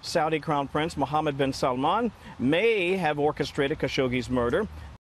Saudi Crown Prince Mohammed bin Salman may have orchestrated Khashoggi's murder.